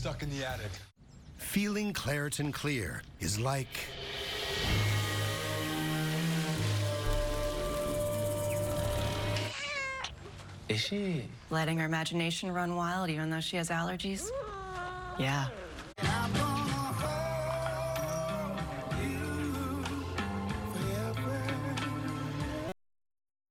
stuck in the attic. Feeling Claritin Clear is like... Is she? Letting her imagination run wild even though she has allergies? Yeah.